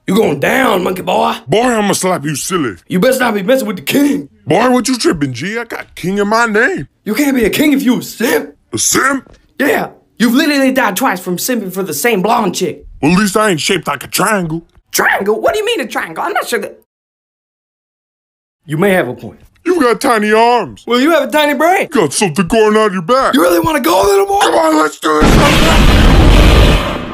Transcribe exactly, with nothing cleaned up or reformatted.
You going down, monkey boy. Boy, I'ma slap you silly. You best not be messing with the king. Boy, what you tripping, G? I got king in my name. You can't be a king if you a simp. A simp? Yeah, you've literally died twice from simping for the same blonde chick. Well, at least I ain't shaped like a triangle. Triangle? What do you mean a triangle? I'm not sure that... You may have a point. You got tiny arms. Well, you have a tiny brain. You got something going on your back. You really want to go a little more? Come on, let's do it.